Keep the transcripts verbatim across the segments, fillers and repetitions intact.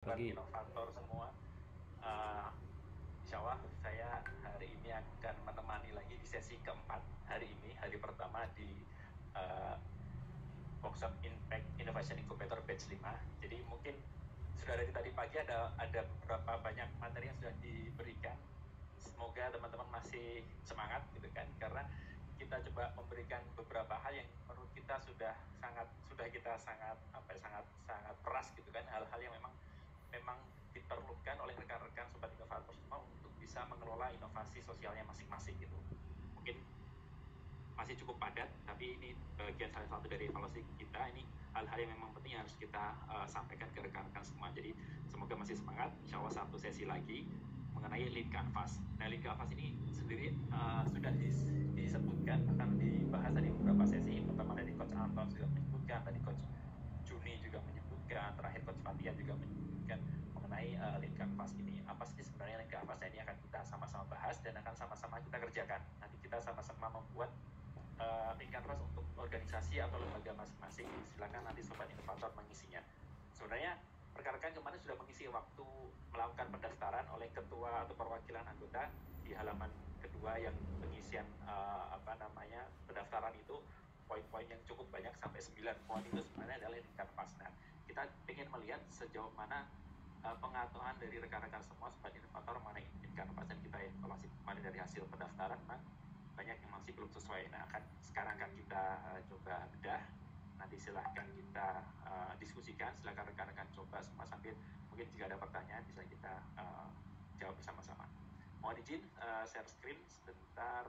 sobat inovator semua. Uh, Insya Allah saya hari ini akan menemani lagi di sesi keempat hari ini, hari pertama di uh, workshop Impact Innovation Incubator batch lima. Jadi mungkin sudah dari tadi pagi ada ada beberapa banyak materi yang sudah diberikan. Semoga teman-teman masih semangat gitu kan, karena kita coba memberikan beberapa hal yang menurut kita sudah sangat sudah kita sangat apa ya, sangat sangat peras gitu kan, hal-hal yang memang memang diperlukan oleh rekan-rekan sobat inovator semua untuk bisa mengelola inovasi sosialnya masing-masing gitu. Mungkin masih cukup padat, tapi ini bagian salah satu dari evaluasi kita. Ini hal-hal yang memang penting yang harus kita uh, sampaikan ke rekan-rekan semua. Jadi semoga masih semangat. Insya Allah satu sesi lagi mengenai lead canvas. Nah, lead canvas ini sendiri uh, sudah dis, disebutkan akan dibahas tadi beberapa sesi. Pertama dari Coach Anton sudah menyebutkan, tadi Coach Juni juga menyebutkan, terakhir Coach Fatia juga menyebutkan mengenai uh, lead canvas ini. Apa sih sebenarnya lead canvas? Ini akan kita sama-sama bahas dan akan sama-sama kita kerjakan. Nanti kita sama-sama membuat uh, lead canvas untuk organisasi atau lembaga masing-masing. Silakan nanti sobat inovator mengisinya. Sebenarnya rekan-rekan kemarin sudah mengisi waktu melakukan pendaftaran oleh ketua atau perwakilan anggota di halaman kedua yang pengisian uh, apa namanya pendaftaran itu. Poin-poin yang cukup banyak sampai sembilan poin itu sebenarnya adalah lead canvas. Nah, kita ingin melihat sejauh mana uh, pengetahuan dari rekan-rekan semua sobat inovator mengenai lead canvas, dan kita evaluasi kemarin dari hasil pendaftaran, memang banyak yang masih belum sesuai. Nah, akan sekarang akan kita uh, coba bedah. Nanti silahkan kita uh, diskusikan, silahkan rekan-rekan coba semua sambil mungkin jika ada pertanyaan bisa kita uh, jawab bersama-sama. Mohon izin uh, share screen sebentar.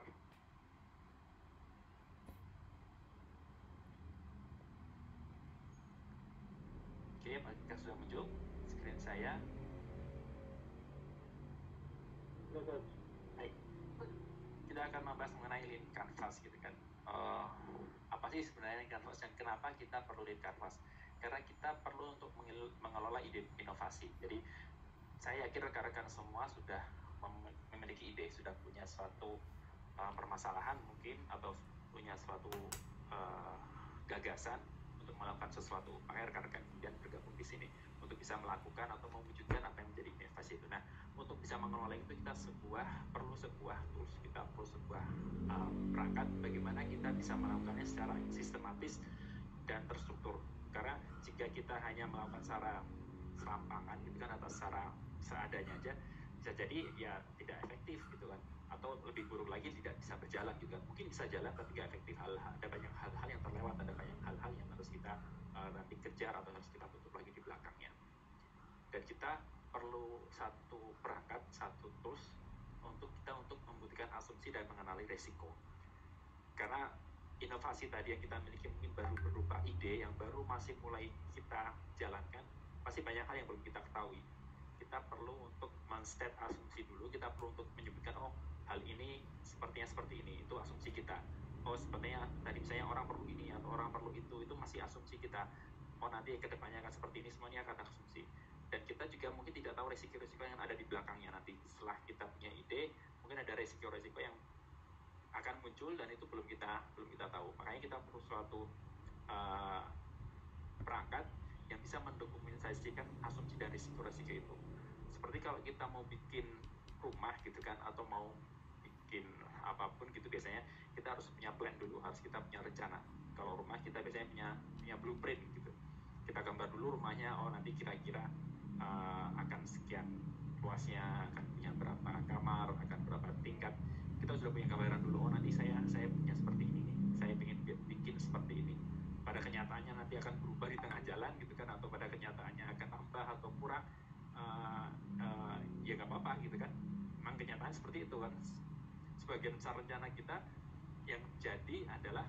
Oke, apakah sudah muncul screen saya? Baik, kita akan membahas mengenai lead canvas gitu kan. Uh, apa sih sebenarnya lead canvas dan kenapa kita perlu lead canvas? Karena kita perlu untuk mengelola ide inovasi. Jadi saya yakin rekan-rekan semua sudah memiliki ide, sudah punya suatu uh, permasalahan mungkin, atau punya suatu uh, gagasan untuk melakukan sesuatu. Makanya rekan-rekan kemudian bergabung di sini untuk bisa melakukan atau mewujudkan apa yang menjadi inovasi itu. Nah, untuk bisa mengelola itu kita sebuah perlu sebuah tools, kita perlu sebuah uh, perangkat bagaimana kita bisa melakukannya secara sistematis dan terstruktur. Karena jika kita hanya melakukan secara serampangan gitu kan, atau secara seadanya aja, bisa jadi ya tidak efektif gitu kan, atau lebih buruk lagi tidak bisa berjalan juga. Mungkin bisa jalan tapi tidak efektif. Hal, ada banyak hal-hal yang terlewat, ada banyak hal-hal yang harus kita uh, nanti kejar atau harus kita tutup lagi di belakangnya. Dan kita perlu satu perangkat, satu tools untuk kita untuk membuktikan asumsi dan mengenali resiko. Karena inovasi tadi yang kita miliki mungkin baru berupa ide yang baru masih mulai kita jalankan, pasti banyak hal yang belum kita ketahui. Kita perlu untuk men-state asumsi dulu, kita perlu untuk menyebutkan, oh hal ini sepertinya seperti ini, itu asumsi kita. Oh sepertinya tadi misalnya orang perlu ini atau orang perlu itu, itu masih asumsi kita. Oh nanti kedepannya akan seperti ini, semuanya akan asumsi. Dan kita juga mungkin tidak tahu resiko-resiko yang ada di belakangnya nanti. Setelah kita punya ide, mungkin ada resiko-resiko yang akan muncul dan itu belum kita belum kita tahu. Makanya kita perlu suatu uh, perangkat yang bisa mendokumentasikan asumsi dan risiko-risiko itu. Seperti kalau kita mau bikin rumah gitu kan, atau mau bikin apapun gitu, biasanya kita harus punya plan dulu, harus kita punya rencana. Kalau rumah kita biasanya punya punya blueprint gitu. Kita gambar dulu rumahnya, oh nanti kira-kira uh, akan sekian luasnya, akan punya berapa kamar, akan berapa tingkat. Kita sudah punya gambaran dulu, oh nanti saya saya punya seperti ini nih, saya ingin bikin seperti ini. Pada kenyataannya nanti akan berubah di tengah jalan gitu kan, atau pada kenyataannya akan tambah atau kurang, uh, uh, ya nggak apa-apa gitu kan. Memang kenyataan seperti itu kan. Sebagian besar rencana kita yang jadi adalah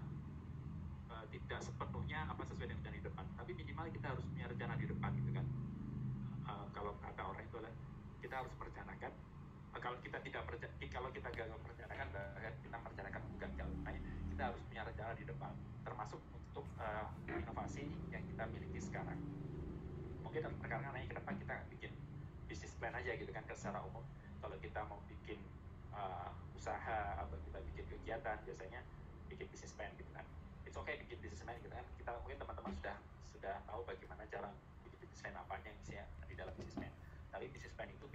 uh, tidak sepenuhnya apa sesuai dengan rencana di depan, tapi minimal kita harus punya rencana di depan gitu kan. Uh, kalau kata orang itu adalah kita harus merencanakan. Kalau kita tidak percaya, kalau kita gagal merencanakan, bahkan kita merencanakan bukan jalan. Kita harus punya rencana di depan, termasuk untuk uh, inovasi yang kita miliki sekarang. Mungkin rekan-rekan nanya kenapa kita bikin bisnis plan aja gitu kan, secara umum. Kalau kita mau bikin uh, usaha atau kita bikin kegiatan, biasanya bikin bisnis plan gitu kan. It's okay bikin bisnis plan gitu kan. Kita mungkin teman-teman sudah sudah tahu bagaimana cara bikin bisnis plan, apanya yang isinya di dalam bisnis plan.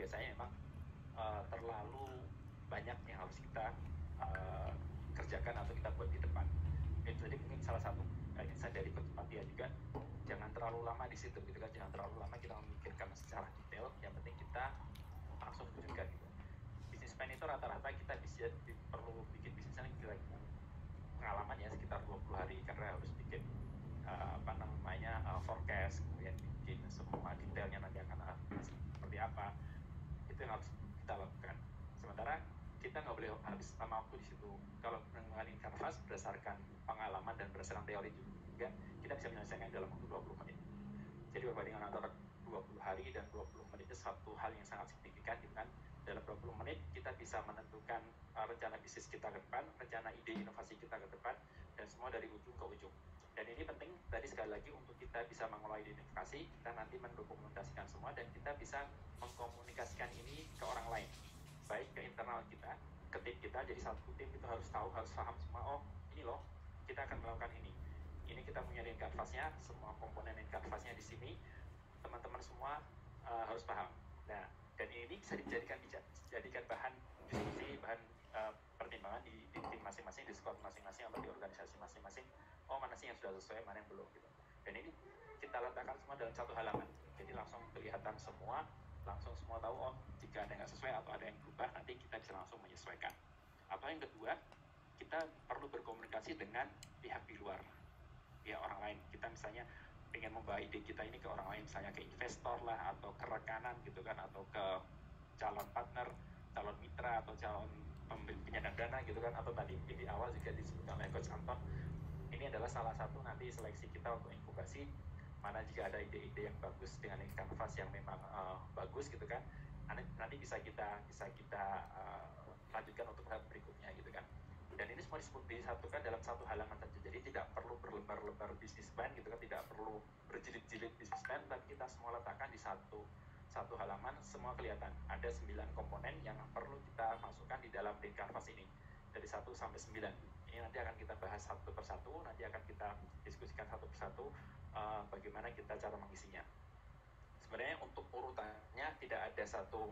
biasanya memang uh, terlalu banyak yang harus kita uh, kerjakan atau kita buat di depan. Itu jadi mungkin salah satu uh, insight dari Coach Fathia juga, jangan terlalu lama di situ gitu kan, jangan terlalu lama kita memikirkan secara detail, yang penting kita langsung wujudkan gitu. Bisnis plan itu rata-rata kita bisa perlu bikin bisnisnya kira pengalaman ya sekitar dua puluh hari, karena harus bikin uh, apa namanya uh, forecast, kemudian bikin semua detailnya nanti akan uh, seperti apa, itu yang harus kita lakukan. Sementara kita nggak boleh habis lama waktu di situ. Kalau mengenai canvas berdasarkan pengalaman dan berdasarkan teori juga, kita bisa menyelesaikan dalam waktu dua puluh menit. Jadi perbandingan antara dua puluh hari dan dua puluh menit itu satu hal yang sangat signifikan gitu kan. Dalam dua puluh menit kita bisa menentukan uh, rencana bisnis kita ke depan, rencana ide inovasi kita ke depan, dan semua dari ujung ke ujung. Dan ini penting tadi sekali lagi untuk kita bisa mengelola ide inovasi, kita nanti mendokumentasikan semua dan kita bisa mengkomunikasikan ini ke orang lain, baik ke internal kita, ke tim kita. Jadi satu tim itu harus tahu, harus paham semua, oh ini loh kita akan melakukan ini, ini kita punya link canvasnya, semua komponen link canvasnya di sini, teman-teman semua uh, harus paham. Nah, dan ini bisa dijadikan dijadikan bahan diskusi, bahan uh, pertimbangan di, di tim masing-masing, di squad masing-masing atau di organisasi masing-masing. Oh mana sih yang sudah sesuai, mana yang belum gitu. Dan ini kita letakkan semua dalam satu halaman, jadi langsung kelihatan semua, langsung semua tahu oh jika ada yang nggak sesuai atau ada yang berubah, nanti kita bisa langsung menyesuaikan. Atau yang kedua, kita perlu berkomunikasi dengan pihak di luar, pihak orang lain. Kita misalnya pengen membawa ide kita ini ke orang lain, misalnya ke investor lah, atau ke rekanan gitu kan, atau ke calon partner, calon mitra, atau calon penyandang dana gitu kan, atau tadi di awal juga disebutkan oleh Coach Anton, ini adalah salah satu nanti seleksi kita untuk inkubasi, mana jika ada ide-ide yang bagus dengan canvas yang memang uh, bagus gitu kan, nanti bisa kita bisa kita uh, lanjutkan untuk tahap berikutnya gitu kan. Dan ini semua disebut disatukan dalam satu halaman saja, jadi tidak perlu berlembar-lembar bisnis plan gitu kan, tidak perlu berjilid-jilid bisnis plan, tapi kita semua letakkan di satu satu halaman, semua kelihatan. Ada sembilan komponen yang perlu kita masukkan di dalam link canvas ini, dari satu sampai sembilan. Ini nanti akan kita bahas satu persatu, nanti akan kita diskusikan satu persatu uh, bagaimana kita cara mengisinya. Sebenarnya untuk urutannya tidak ada satu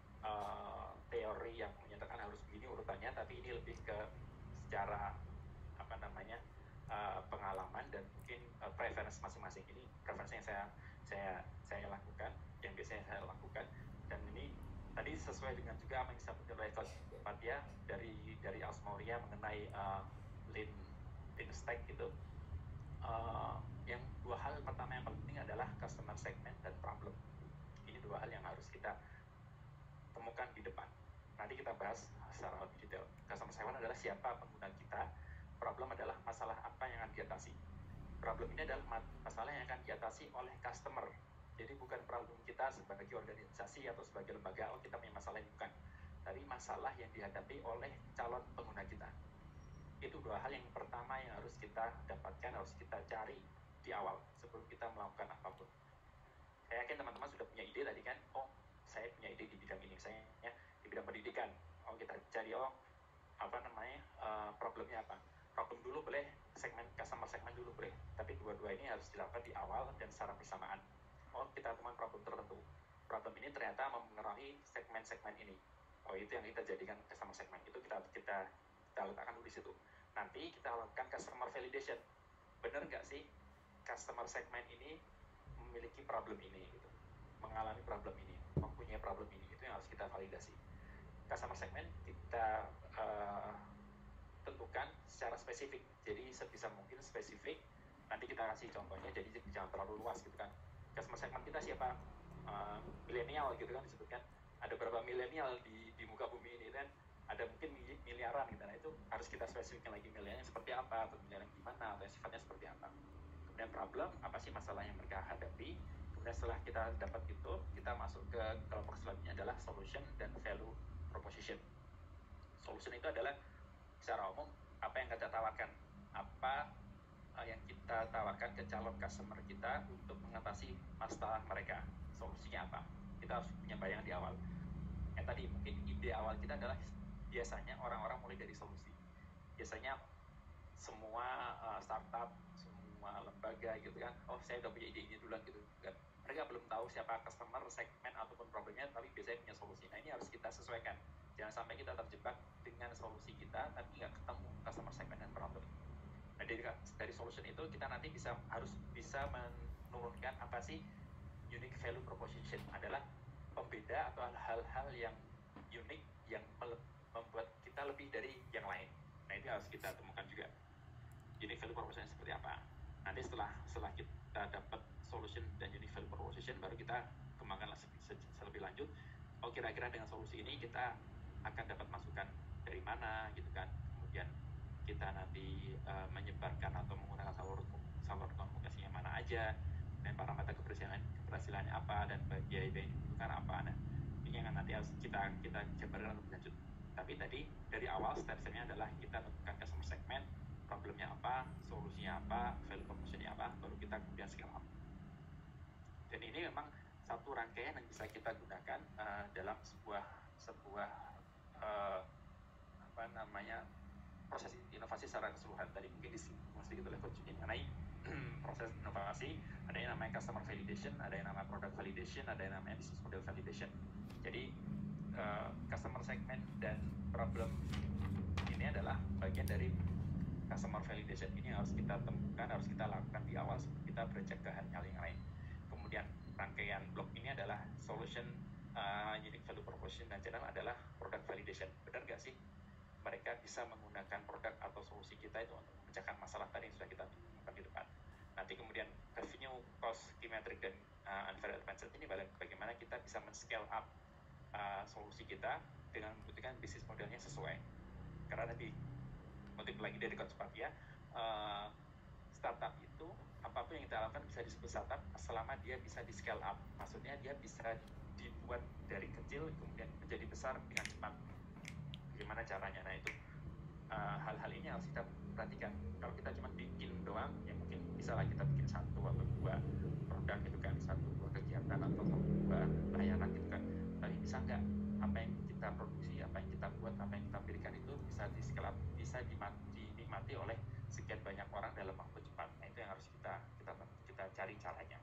uh, teori yang menyatakan harus begini urutannya, tapi ini lebih ke secara apa namanya uh, pengalaman dan mungkin uh, preference masing-masing. Ini preference yang saya saya saya lakukan, yang biasanya saya lakukan, dan ini tadi sesuai dengan juga apa yang disampaikan oleh Coach Fathia dari dari Asmauria mengenai uh, lean lean stack gitu. Uh, yang dua hal pertama yang penting adalah customer segment dan problem. Ini dua hal yang harus kita temukan di depan. Nanti kita bahas secara lebih detail. Customer segment adalah siapa pengguna kita, problem adalah masalah apa yang akan diatasi. Problem ini adalah masalah yang akan diatasi oleh customer. Jadi bukan problem kita sebagai organisasi atau sebagai lembaga, oh kita punya masalah ini, bukan. Tapi masalah yang dihadapi oleh calon pengguna kita. Itu dua hal yang pertama yang harus kita dapatkan, harus kita cari di awal sebelum kita melakukan apapun. Saya yakin teman-teman sudah punya ide tadi kan, oh saya punya ide di bidang ini, saya ya, di bidang pendidikan. Oh kita cari, oh apa namanya, uh, problemnya apa. Problem dulu boleh, segmen customer segmen dulu boleh, tapi dua-dua ini harus dilakukan di awal dan secara bersamaan. Oh kita temukan problem tertentu, problem ini ternyata mempengaruhi segmen-segmen ini, oh itu yang kita jadikan customer segmen, itu kita kita kita letakkan dulu di situ. Nanti kita lakukan customer validation, benar nggak sih customer segmen ini memiliki problem ini gitu, mengalami problem ini, mempunyai problem ini, itu yang harus kita validasi. Customer segmen kita uh, tentukan secara spesifik, jadi sebisa mungkin spesifik. Nanti kita kasih contohnya, jadi jangan terlalu luas gitu kan. Customer segmen kita siapa? Uh, milenial gitu kan disebutkan. Ada berapa milenial di, di muka bumi ini kan? Ada mungkin miliaran gitu. Nah itu harus kita spesifikkan lagi milenialnya seperti apa, atau milenial gimana, atau sifatnya seperti apa. Kemudian problem, apa sih masalah yang mereka hadapi. Kemudian setelah kita dapat itu, kita masuk ke kelompok selanjutnya adalah solution dan value proposition. Solution itu adalah secara umum apa yang kita tawarkan, apa uh, yang kita tawarkan ke calon customer kita untuk mengatasi masalah mereka. Solusinya apa? Kita harus punya bayangan di awal. Yang tadi mungkin ide awal kita adalah biasanya orang-orang mulai dari solusi. Biasanya semua uh, startup, semua lembaga gitu kan, oh saya udah punya ide ini duluan gitu kan. Mereka belum tahu siapa customer segmen ataupun problemnya, tapi biasanya punya solusi. menyesuaikan. Jangan sampai kita terjebak dengan solusi kita tapi nggak ketemu customer segment dan problem. Nah, dari, dari solution itu kita nanti bisa harus bisa menurunkan apa sih unique value proposition, adalah pembeda atau hal-hal yang unik yang membuat kita lebih dari yang lain. Nah, itu harus kita temukan juga. Unique value proposition seperti apa? Nanti setelah setelah kita dapat solution dan unique value proposition, baru kita kembangkan lebih lanjut. Oh, kira-kira dengan solusi ini kita akan dapat masukan dari mana, gitu kan? Kemudian kita nanti uh, menyebarkan atau menggunakan salur salur komunikasi yang mana aja, dan parameter keberhasilan keberhasilannya apa, dan biaya yang dibutuhkan apa. Nah, ini yang nanti harus kita kita jabarkan lebih lanjut. Tapi tadi dari awal step-stepnya adalah kita tentukan customer segment, problemnya apa, solusinya apa, value propositionnya apa, baru kita kemudian scale up. Dan ini memang satu rangkaian yang bisa kita gunakan uh, dalam sebuah sebuah uh, apa namanya proses inovasi secara keseluruhan. Tadi mungkin sedikit oleh Coach mengenai proses inovasi, ada yang namanya customer validation, ada yang namanya product validation, ada yang namanya business model validation. Jadi uh, customer segment dan problem ini adalah bagian dari customer validation. Ini harus kita temukan, harus kita lakukan di awal sebelum kita beranjak ke hal yang lain. Kemudian rangkaian blok ini adalah solution, uh, unique value proposition, dan channel adalah product validation. Benar nggak sih mereka bisa menggunakan produk atau solusi kita itu untuk memecahkan masalah tadi yang sudah kita temukan di depan. Nanti kemudian revenue, cost, key metric, dan uh, unfair advantage ini bagaimana kita bisa men-scale up uh, solusi kita dengan membutuhkan bisnis modelnya sesuai. Karena tadi motif lagi dari Coach Pat ya, uh, startup itu apapun yang kita lakukan bisa disebut startup selama dia bisa di scale up. Maksudnya dia bisa dibuat dari kecil kemudian menjadi besar dengan cepat. Bagaimana caranya? Nah, itu uh, hal-hal ini harus kita perhatikan. Kalau kita cuma bikin doang, ya mungkin bisa lah kita bikin satu atau dua produk gitu kan, satu dua kegiatan atau satu dua layanan gitu kan. Tapi bisa nggak apa yang kita produksi, apa yang kita buat, apa yang kita berikan itu bisa di scale up, bisa dinikmati oleh sekian banyak orang dalam waktu cepat. Nah, itu yang harus kita kita kita cari caranya.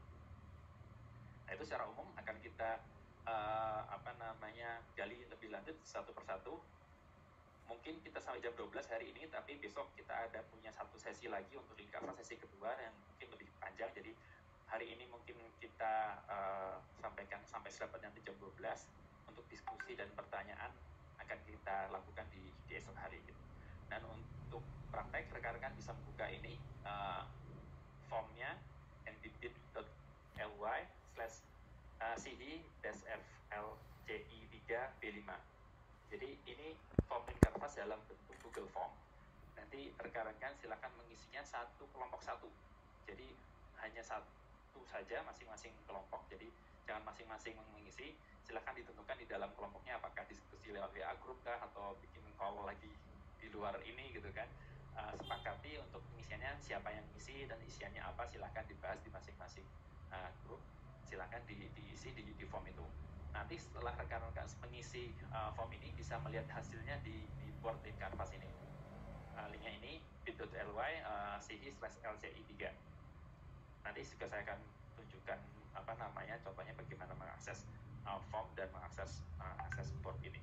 Nah, itu secara umum akan kita uh, apa namanya gali lebih lanjut satu persatu. Mungkin kita sampai jam dua belas hari ini, tapi besok kita ada punya satu sesi lagi untuk lingkaran sesi kedua yang mungkin lebih panjang. Jadi hari ini mungkin kita uh, sampaikan sampai dapat nanti jam dua belas untuk diskusi dan pertanyaan akan kita lakukan di, di esok hari gitu. Dan untuk praktek, rekan-rekan bisa membuka ini uh, formnya n b b i t dot l y slash c d dash f l c i tiga b lima. Jadi ini form in Canvas dalam bentuk Google Form. Nanti rekan-rekan silakan mengisinya satu kelompok satu. Jadi hanya satu saja masing-masing kelompok. Jadi jangan masing-masing mengisi. Silakan ditentukan di dalam kelompoknya apakah diskusi lewat W A group kah atau bikin call lagi di luar ini gitu kan. Uh, sepakati untuk pengisiannya siapa yang isi dan isiannya apa, silakan dibahas di masing-masing uh, grup. Silakan di, diisi di, di form itu. Nanti setelah rekan-rekan mengisi uh, form ini bisa melihat hasilnya di, di board in Canvas ini. Uh, linknya ini bit dot l y uh, c i slash l c i tiga. Nanti juga saya akan tunjukkan apa namanya contohnya bagaimana mengakses uh, form dan mengakses uh, akses board ini.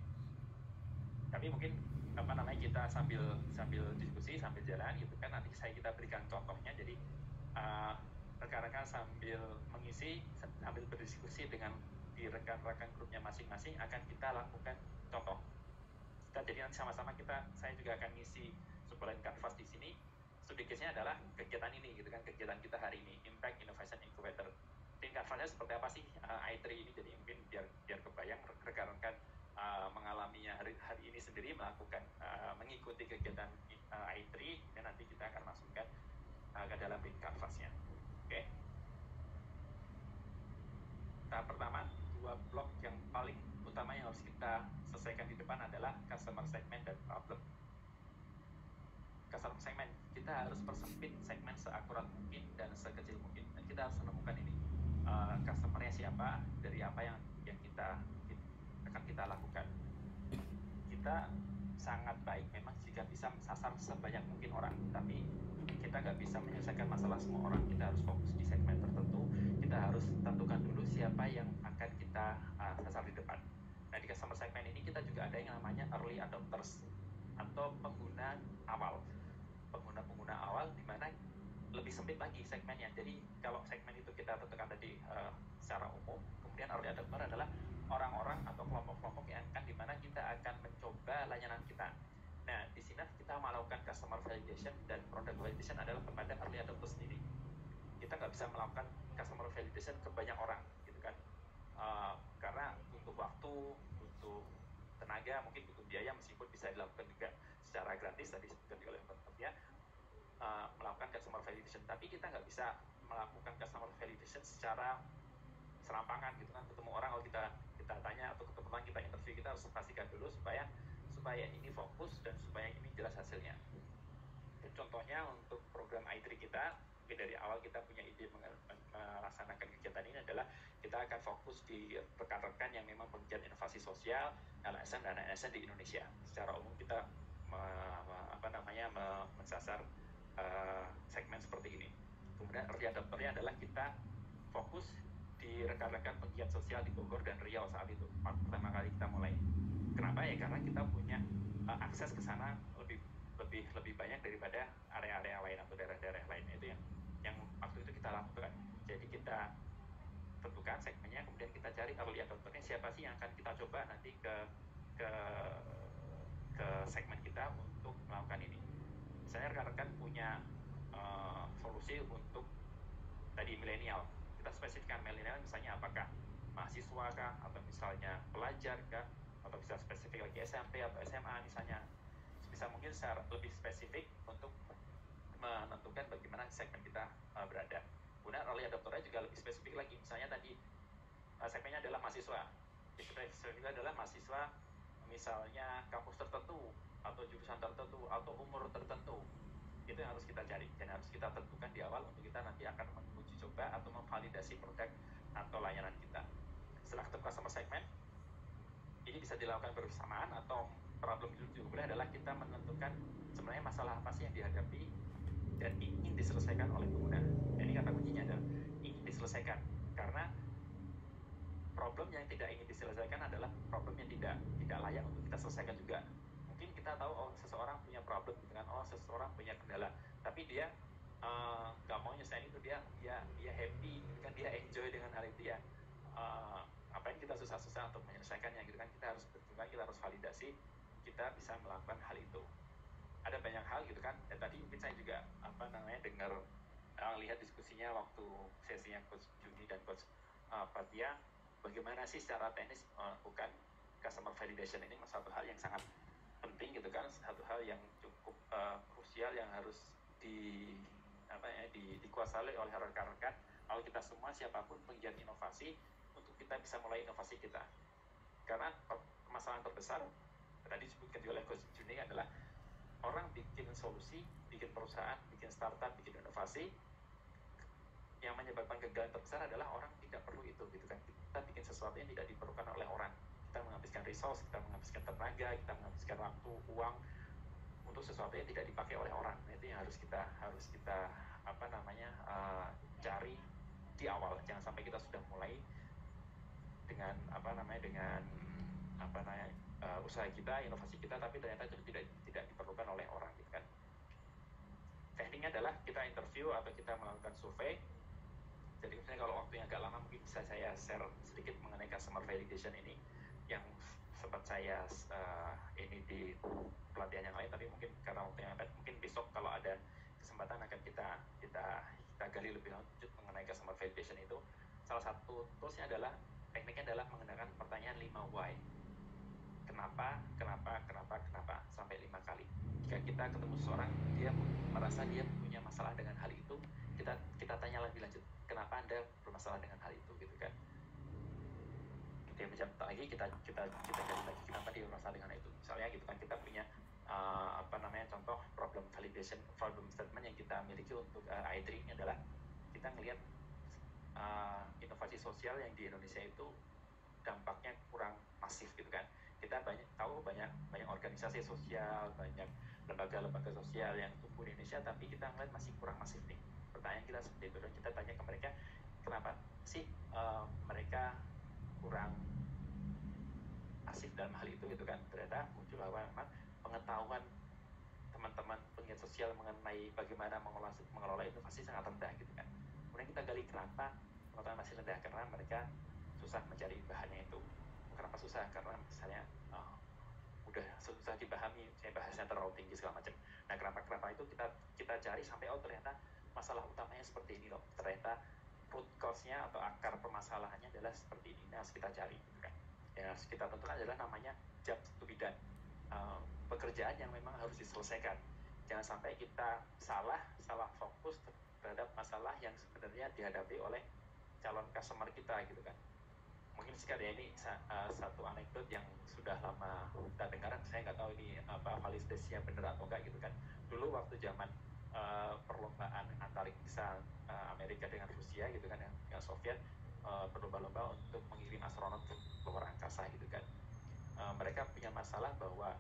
Tapi mungkin apa namanya kita sambil sambil diskusi sambil jalan gitu kan, nanti saya kita berikan contohnya. Jadi uh, rekan-rekan sambil mengisi sambil berdiskusi dengan di rekan-rekan grupnya masing-masing akan kita lakukan contoh. Kita jadi nanti sama-sama kita, saya juga akan ngisi sebuah Canvas di sini. Studi case-nya adalah kegiatan ini gitu kan, kegiatan kita hari ini, Impact Innovation Incubator. Di Canvas-nya seperti apa sih uh, i tiga ini? Jadi mungkin biar biar kebayang rekan-rekan uh, mengalaminya hari, hari ini sendiri, melakukan uh, mengikuti kegiatan uh, i tiga, dan nanti kita akan masukkan uh, ke dalam Canvas-nya. Oke. Okay. Tahap pertama, dua blok yang paling utama yang harus kita selesaikan di depan adalah customer segment dan problem. Customer segment, kita harus persempit segmen seakurat mungkin dan sekecil mungkin. Dan kita harus menemukan ini uh, customer-nya siapa, dari apa yang yang kita, kita akan kita lakukan. Kita sangat baik memang jika bisa sasar sebanyak mungkin orang, tapi kita nggak bisa menyelesaikan masalah semua orang. Kita harus fokus di segmen tertentu. Kita harus tentukan dulu siapa yang akan kita uh, sasar di depan. Nah, di customer segment ini kita juga ada yang namanya early adopters atau pengguna awal. Pengguna-pengguna awal di mana lebih sempit lagi segmennya. Jadi kalau segmen itu kita tentukan tadi uh, secara umum, kemudian early adopter adalah orang-orang atau kelompok-kelompok yang akan di mana kita akan mencoba layanan kita. Nah, di sini kita melakukan customer validation dan product validation adalah kepada early adopter sendiri. Kita nggak bisa melakukan customer validation ke banyak orang, gitu kan? Uh, karena butuh waktu, butuh tenaga, mungkin butuh biaya, meskipun bisa dilakukan juga secara gratis tadi disebutkan oleh pemerintah, uh, melakukan customer validation. Tapi kita nggak bisa melakukan customer validation secara serampangan, gitu kan? Ketemu orang, kalau kita kita tanya atau ketemu orang, kita interview, kita harus pastikan dulu supaya supaya ini fokus dan supaya ini jelas hasilnya. Contohnya untuk program i tiga kita, dari awal kita punya ide melaksanakan kegiatan ini adalah kita akan fokus di rekan-rekan yang memang penggiat inovasi sosial, L S M dan A S N di Indonesia. Secara umum kita me, me, apa namanya me, mensasar uh, segmen seperti ini. Kemudian early adopternya adalah kita fokus di rekan-rekan penggiat sosial di Bogor dan Riau saat itu. Pertama kali kita mulai. Kenapa ya? Karena kita punya uh, akses ke sana lebih lebih lebih banyak daripada area-area lain atau daerah-daerah lain. Itu yang yang waktu itu kita lakukan. Jadi kita tentukan segmennya, kemudian kita cari early adopternya siapa sih yang akan kita coba nanti ke ke ke segmen kita untuk melakukan ini. Misalnya rekan-rekan punya uh, solusi untuk tadi milenial. Kita spesifikkan milenial misalnya apakah mahasiswa kah, atau misalnya pelajar kah, atau bisa spesifik lagi S M P atau S M A misalnya. Bisa mungkin secara lebih spesifik untuk menentukan bagaimana segmen kita uh, berada. Kemudian early adopternya juga lebih spesifik lagi. Misalnya tadi uh, segmennya adalah mahasiswa. Spesifiknya adalah mahasiswa misalnya kampus tertentu atau jurusan tertentu atau umur tertentu. Itu yang harus kita cari dan harus kita tentukan di awal untuk kita nanti akan menguji coba atau memvalidasi produk atau layanan kita. Setelah ketemu customer segment, ini bisa dilakukan bersamaan atau problem juga adalah kita menentukan sebenarnya masalah apa sih yang dihadapi dan ingin diselesaikan oleh pengguna. Ini kata kuncinya adalah ingin diselesaikan, karena problem yang tidak ingin diselesaikan adalah problem yang tidak tidak layak untuk kita selesaikan juga. Mungkin kita tahu oh seseorang punya problem dengan oh seseorang punya kendala, tapi dia nggak uh, mau nyelesain itu, dia dia dia happy kan, dia enjoy dengan hal itu ya. Uh, apa yang kita susah-susah untuk menyelesaikannya gitu kan, kita harus tentukan, kita harus validasi kita bisa melakukan hal itu. Ada banyak hal gitu kan. Dan tadi mungkin saya juga apa namanya dengar uh, lihat diskusinya waktu sesinya Coach Juni dan Coach uh, Fatia, bagaimana sih secara teknis melakukan uh, customer validation ini, satu hal yang sangat penting gitu kan, satu hal yang cukup uh, krusial yang harus di apa ya di, dikuasai oleh rekan-rekan kalau kita semua siapapun penggiat inovasi untuk kita bisa mulai inovasi kita. Karena permasalahan terbesar tadi disebutkan oleh Coach Juni adalah orang bikin solusi, bikin perusahaan, bikin startup, bikin inovasi, yang menyebabkan kegagalan terbesar adalah orang tidak perlu itu gitu kan. Kita bikin sesuatu yang tidak diperlukan oleh orang, kita menghabiskan resource, kita menghabiskan tenaga, kita menghabiskan waktu, uang untuk sesuatu yang tidak dipakai oleh orang. Nah, itu yang harus kita harus kita apa namanya uh, cari di awal. Jangan sampai kita sudah mulai dengan apa namanya dengan apa namanya uh, usaha kita, inovasi kita, tapi ternyata itu tidak tidak diperlukan oleh orang gitu kan. Tekniknya adalah kita interview atau kita melakukan survei. Jadi misalnya kalau waktunya agak lama mungkin bisa saya share sedikit mengenai customer validation ini yang sempat saya uh, ini di pelatihan yang lain, tapi mungkin karena waktunya mepet, mungkin besok kalau ada kesempatan akan kita kita kita gali lebih lanjut mengenai customer validation itu. Salah satu toolsnya adalah tekniknya adalah menggunakan pertanyaan lima why. Kenapa, kenapa, kenapa, kenapa sampai lima kali. Jika kita ketemu seseorang dia merasa dia punya masalah dengan hal itu, kita kita tanya lebih lanjut, kenapa Anda bermasalah dengan hal itu gitu kan. Dia menjawab lagi, kita kita kita gali lagi kenapa dia bermasalah dengan itu. Misalnya gitu kan, kita punya uh, apa namanya contoh problem validation, problem statement yang kita miliki untuk uh, i tiga ini adalah kita ngelihat uh, inovasi sosial yang di Indonesia itu dampaknya kurang masif gitu kan. Kita banyak tahu banyak banyak organisasi sosial, banyak lembaga-lembaga sosial yang tumbuh di Indonesia, tapi kita ngeliat masih kurang masif nih. Pertanyaan kita seperti itu, dan kita tanya ke mereka, kenapa sih uh, mereka kurang masif dalam hal itu gitu kan, ternyata muncul bahwa memang pengetahuan teman-teman penggiat sosial mengenai bagaimana mengelola, mengelola inovasi sangat rendah gitu kan. Kemudian kita gali kenapa pengetahuan masih rendah, karena mereka susah mencari bahannya itu. Kenapa susah? Karena misalnya uh, udah susah dipahami, saya bahasnya terlalu tinggi segala macam. Nah kenapa kenapa itu kita kita cari sampai oh ternyata masalah utamanya seperti ini loh. Ternyata root cause-nya atau akar permasalahannya adalah seperti ini. Nah, harus kita cari gitu kan. Yang harus kita tentukan adalah namanya job to be done. Uh, pekerjaan yang memang harus diselesaikan. Jangan sampai kita salah salah fokus terhadap masalah yang sebenarnya dihadapi oleh calon customer kita gitu kan. Mungkin sekali ini uh, satu anekdot yang sudah lama kita dengar, saya nggak tahu ini apa validasinya benar atau enggak gitu kan. Dulu waktu zaman uh, perlombaan antariksa uh, Amerika dengan Rusia gitu kan, yang, yang Soviet uh, berlomba-lomba untuk mengirim astronot ke luar angkasa gitu kan. Uh, mereka punya masalah bahwa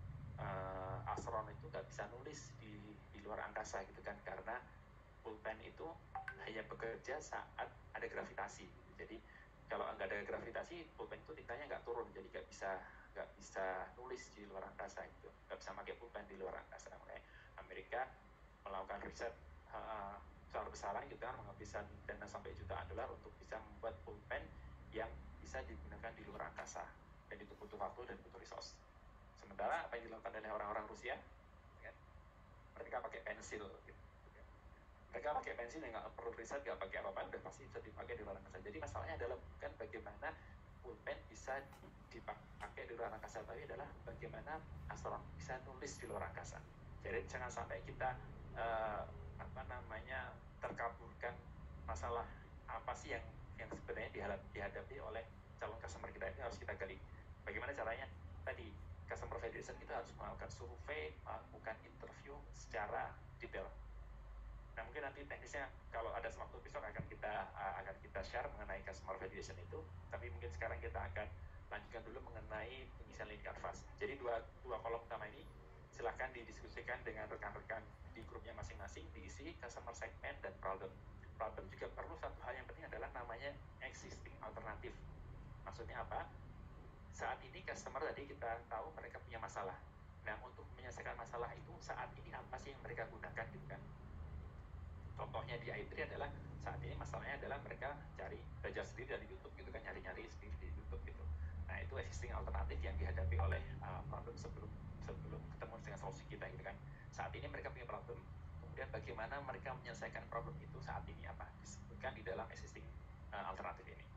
uh, astronot itu nggak bisa nulis di, di luar angkasa gitu kan, karena pulpen itu hanya bekerja saat ada gravitasi. Jadi kalau nggak ada gravitasi, pulpen itu tintanya nggak turun, jadi nggak bisa nggak bisa nulis di luar angkasa gitu, nggak bisa pakai pulpen di luar angkasa. Makanya Amerika melakukan riset uh, besar-besaran gitu kan, menghabiskan dana sampai jutaan dolar untuk bisa membuat pulpen yang bisa digunakan di luar angkasa, dan itu butuh waktu dan butuh resource. Sementara apa yang dilakukan oleh orang-orang Rusia, kan? Mereka pakai pensil gitu. Mereka pakai pensil yang nggak perlu riset, nggak pakai apa-apa, udah pasti bisa dipakai di luar angkasa. Jadi masalahnya adalah bukan bagaimana pulpen bisa dipakai di luar angkasa, tapi adalah bagaimana astronot bisa nulis di luar angkasa. Jadi jangan sampai kita uh, apa namanya terkaburkan masalah apa sih yang yang sebenarnya dihadapi oleh calon customer kita. Ini harus kita gali. Bagaimana caranya? Tadi customer validation kita harus melakukan survei, melakukan interview secara detail. Nah mungkin nanti teknisnya kalau ada waktu besok akan kita uh, akan kita share mengenai customer validation itu. Tapi mungkin sekarang kita akan lanjutkan dulu mengenai pengisian link canvas. Jadi dua dua kolom utama ini silahkan didiskusikan dengan rekan-rekan di grupnya masing-masing, diisi customer segment dan problem. Problem juga perlu satu hal yang penting adalah namanya existing alternatif. Maksudnya apa? Saat ini customer tadi kita tahu mereka punya masalah. Nah untuk menyelesaikan masalah itu saat ini apa sih yang mereka gunakan gitu kan? Contohnya di i tiga adalah saat ini masalahnya adalah mereka cari belajar sendiri dari YouTube gitu kan, nyari-nyari sendiri di YouTube gitu. Nah itu existing alternatif yang dihadapi oleh uh, problem sebelum sebelum ketemu dengan solusi kita gitu kan. Saat ini mereka punya problem, kemudian bagaimana mereka menyelesaikan problem itu saat ini apa disebutkan di dalam existing uh, alternatif ini.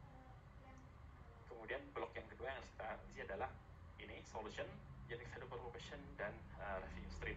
Kemudian blok yang kedua yang kita isi adalah ini solution, unique value proposition dan uh, revenue stream.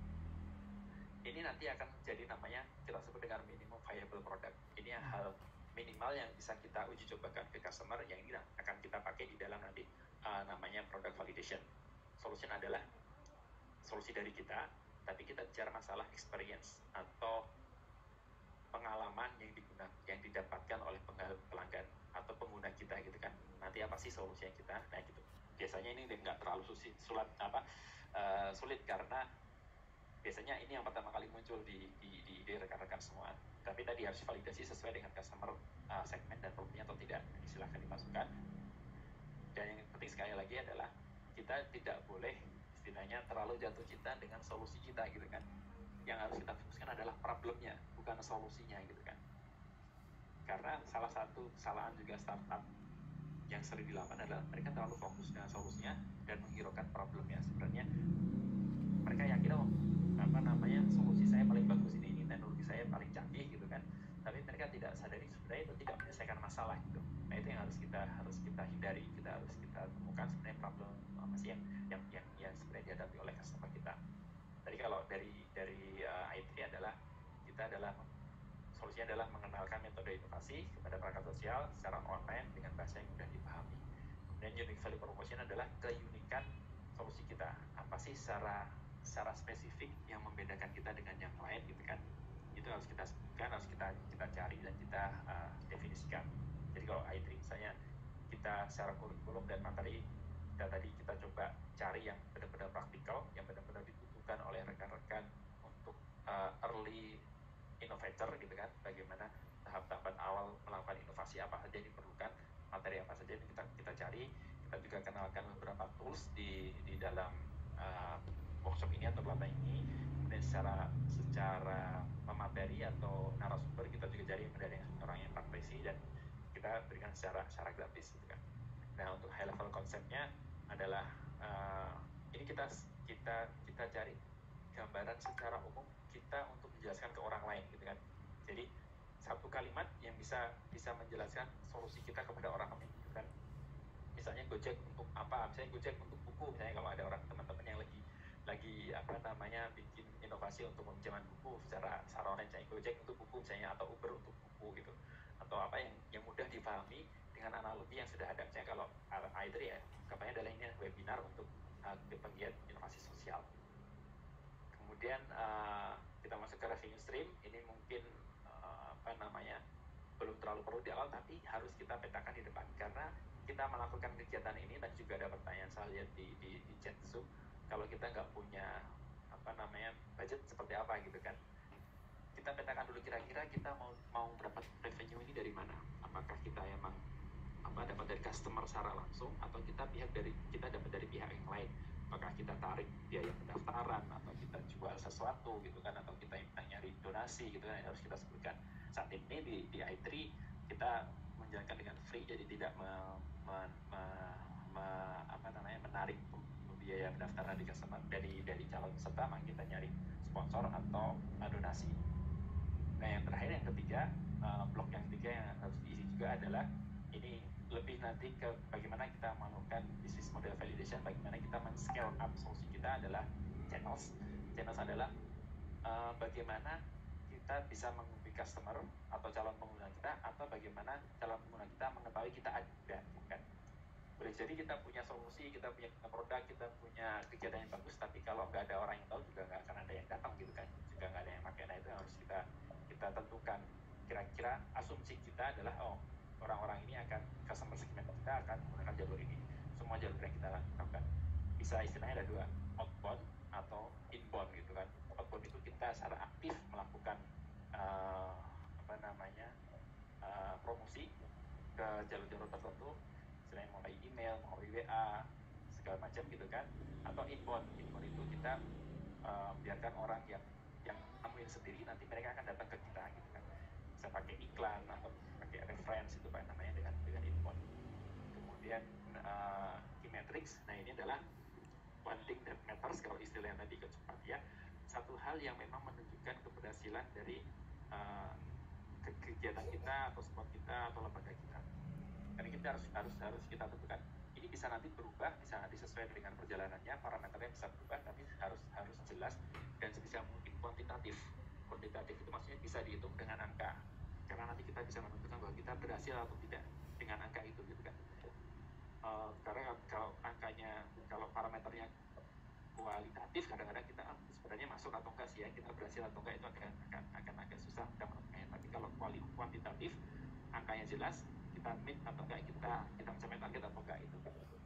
Ini nanti akan jadi namanya kita sebut dengan minimum viable product. Ini hal minimal yang bisa kita uji cobakan ke customer, yang ini akan kita pakai di dalam nanti uh, namanya product validation. Solution adalah solusi dari kita, tapi kita bicara masalah experience atau pengalaman yang digunakan, yang didapatkan oleh pelanggan atau pengguna kita gitu kan. Nanti apa sih solusi yang kita? Nah gitu. Biasanya ini nggak terlalu sulit, sulit apa uh, sulit karena biasanya ini yang pertama kali muncul di, di, di, di rekan-rekan semua. Tapi tadi harus validasi sesuai dengan customer uh, segmen dan problemnya atau tidak. Jadi silahkan dimasukkan. Dan yang penting sekali lagi adalah kita tidak boleh istilahnya terlalu jatuh cinta dengan solusi kita gitu kan. Yang harus kita fokuskan adalah problemnya, bukan solusinya gitu kan. Karena salah satu kesalahan juga startup yang sering dilakukan adalah mereka terlalu fokus dengan solusinya dan menghiraukan problemnya. Sebenarnya mereka yakin oh apa namanya solusi saya paling bagus ini, ini teknologi saya paling canggih gitu kan, tapi mereka tidak sadari sebenarnya itu tidak menyelesaikan masalah gitu. Nah itu yang harus kita harus kita hindari, kita harus kita temukan sebenarnya problem apa sih yang yang yang, yang sebenarnya dihadapi oleh customer kita. Tadi kalau dari dari uh, i tiga adalah kita adalah solusinya adalah mengenalkan metode inovasi kepada perangkat sosial secara online dengan bahasa yang mudah dipahami. Kemudian unique value proposition adalah keunikan solusi kita, apa sih secara secara spesifik yang membedakan kita dengan yang lain gitu kan. Itu harus kita sebutkan, harus kita kita cari dan kita uh, definisikan. Jadi kalau i tiga misalnya kita secara kurikulum dan materi kita tadi kita coba cari yang benar-benar praktikal, yang benar-benar dibutuhkan oleh rekan-rekan untuk uh, early innovator gitu kan, bagaimana tahap-tahapan awal melakukan inovasi apa saja yang diperlukan, materi apa saja yang kita kita cari, kita kita juga kenalkan beberapa tools di di dalam uh, workshop ini atau pelatihan ini. Kemudian secara secara pemateri atau narasumber kita juga cari dari orang yang praktisi dan kita berikan secara secara gratis gitu kan. Nah, untuk high level konsepnya adalah uh, ini kita kita kita cari gambaran secara umum kita untuk menjelaskan ke orang lain gitu kan. Jadi satu kalimat yang bisa bisa menjelaskan solusi kita kepada orang lain gitu kan. Misalnya Gojek untuk apa? Misalnya Gojek untuk buku, misalnya kalau ada orang teman-teman yang lagi lagi apa namanya bikin inovasi untuk peminjaman buku secara secara online, misalnya Gojek untuk buku misalnya, atau Uber untuk buku gitu, atau apa yang yang mudah dipahami dengan analogi yang sudah ada. Misalnya kalau I tiga ya, kampanye adalah ini webinar untuk uh, penggiat inovasi sosial. Kemudian uh, kita masuk ke revenue stream. Ini mungkin uh, apa namanya belum terlalu perlu di awal, tapi harus kita petakan di depan karena kita melakukan kegiatan ini. Tadi juga ada pertanyaan saya lihat di di, di chat Zoom, kalau kita nggak punya apa namanya budget seperti apa gitu kan. Kita petakan dulu kira-kira kita mau mau dapat revenue ini dari mana. Apakah kita emang apa dapat dari customer secara langsung, atau kita pihak dari kita dapat dari pihak yang lain. Apakah kita tarik biaya pendaftaran, atau kita jual sesuatu gitu kan, atau kita nyari donasi gitu kan, harus kita sebutkan. Saat ini di, di i tiga kita menjalankan dengan free, jadi tidak me, me, me, me, apa namanya menarik biaya pendaftaran di customer dari dari calon peserta, maka kita nyari sponsor atau uh, donasi. Nah, yang terakhir yang ketiga, uh, blok yang ketiga yang harus diisi juga adalah ini lebih nanti ke bagaimana kita melakukan business model validation, bagaimana kita men-scale up solusi kita adalah channels. Channels adalah uh, bagaimana kita bisa menghubungi customer atau calon pengguna kita, atau bagaimana calon pengguna kita mengetahui kita ada, kan? Boleh jadi kita punya solusi, kita punya produk, kita punya kegiatan yang bagus, tapi kalau nggak ada orang yang tahu juga nggak akan ada yang datang gitu kan, juga nggak ada yang pakai. Nah, itu harus kita kita tentukan. Kira-kira asumsi kita adalah oh orang-orang ini akan, customer segment kita akan menggunakan jalur ini. Semua jalur yang kita lakukan bisa istilahnya ada dua, outbound atau inbound gitu kan. Outbound itu kita secara aktif melakukan uh, apa namanya uh, promosi ke jalur-jalur tertentu, selain mulai email, mulai W A, segala macam gitu kan. Atau inbound, inbound itu kita uh, biarkan orang yang yang nemuin sendiri, nanti mereka akan datang ke kita gitu kan. Bisa pakai iklan atau pakai reference, itu pak namanya dengan dengan inbound. Kemudian uh, key metrics, nah ini adalah one thing that matters kalau istilah yang tadi kecepatan ya. Satu hal yang memang menunjukkan keberhasilan dari uh, kegiatan kita atau spot kita atau lembaga kita. Karena kita harus harus harus kita tentukan. Ini bisa nanti berubah, bisa nanti sesuai dengan perjalanannya, parameternya bisa berubah, tapi harus harus jelas dan sebisa mungkin kuantitatif. Kuantitatif itu maksudnya bisa dihitung dengan angka. Karena nanti kita bisa menentukan bahwa kita berhasil atau tidak dengan angka itu gitu kan. Uh, karena kalau angkanya, kalau parameternya kualitatif, kadang-kadang kita ah, sebenarnya masuk atau enggak sih ya, kita berhasil atau enggak, itu akan akan, akan agak susah kita menentukannya. Tapi kalau kuantitatif, angkanya jelas, kita meet atau enggak, kita kita mencapai target atau enggak itu.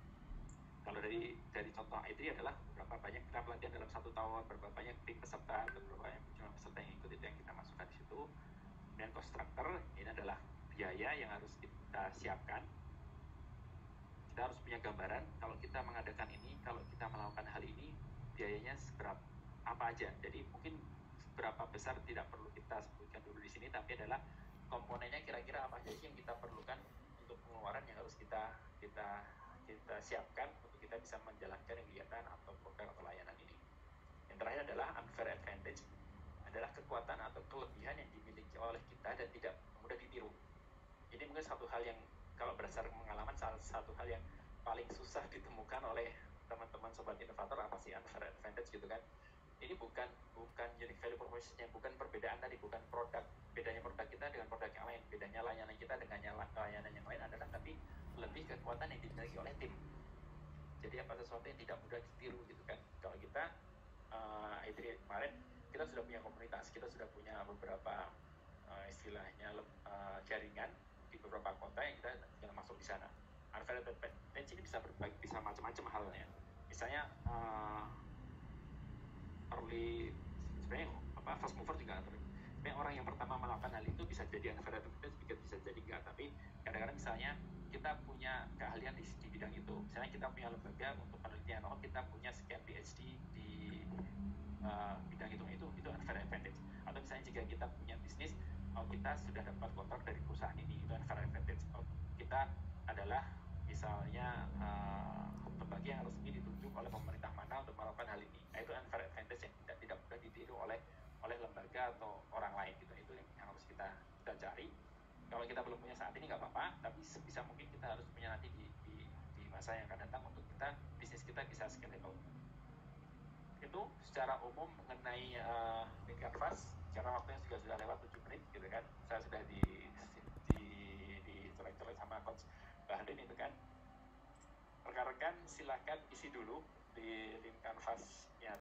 Kalau dari dari contoh I tiga adalah berapa banyak kita pelatihan dalam satu tahun, berapa banyak tim peserta, berapa banyak jumlah peserta yang ikut, itu yang kita masukkan di situ. Dan cost structure ini adalah biaya yang harus kita siapkan. Kita harus punya gambaran kalau kita mengadakan ini, kalau kita melakukan hal ini, biayanya seberapa apa aja. Jadi mungkin seberapa besar tidak perlu kita sebutkan dulu di sini, tapi adalah komponennya kira-kira apa aja sih yang kita perlukan untuk pengeluaran yang harus kita kita kita siapkan untuk kita bisa menjalankan kegiatan atau program atau layanan ini. Yang terakhir adalah unfair advantage, adalah kekuatan atau kelebihan yang dimiliki oleh kita dan tidak mudah ditiru. Ini mungkin satu hal yang kalau berdasarkan pengalaman, salah satu hal yang paling susah ditemukan oleh teman-teman sobat inovator, apa sih unfair advantage gitu kan. Ini bukan bukan unique value proposition, bukan perbedaan tadi, bukan produk, bedanya produk kita dengan produk yang lain, bedanya layanan kita dengan layanan yang lain adalah tapi lebih kekuatan yang dimiliki oleh tim. Jadi apa sesuatu yang tidak mudah ditiru gitu kan. Kalau kita uh, itu kemarin kita sudah punya komunitas, kita sudah punya beberapa uh, istilahnya uh, jaringan di beberapa kota yang kita yang masuk di sana. Unfair advantage ini bisa berbagi, bisa macam-macam halnya. Misalnya uh, early, sebenarnya apa fast mover juga sebenarnya orang yang pertama melakukan hal itu bisa jadi unfair advantage, bisa jadi enggak. Tapi kadang-kadang misalnya kita punya keahlian di, di bidang itu, misalnya misalnya kita punya lembaga untuk penelitian, oh kita punya sekian P H D di uh, bidang itu itu itu unfair advantage. Atau misalnya jika kita punya bisnis, oh kita sudah dapat kontrak dari perusahaan ini, itu unfair advantage. Oh, kita adalah misalnya uh, lembaga yang resmi ditunjuk oleh pemerintah mana untuk melakukan hal ini, nah, itu unfair advantage yang tidak tidak mudah ditiru oleh oleh lembaga atau orang lain gitu. Itu yang, yang harus kita kita cari. Kalau kita belum punya saat ini nggak apa-apa, tapi sebisa mungkin kita harus punya nanti di, di, di masa yang akan datang untuk kita bisnis kita bisa scalable. Itu secara umum mengenai uh, Lean Canvas. Karena waktunya juga sudah lewat tujuh menit gitu kan, saya sudah di di di colek-colek sama coach Bahlin itu kan. Rekan-rekan silakan isi dulu di Lean Canvas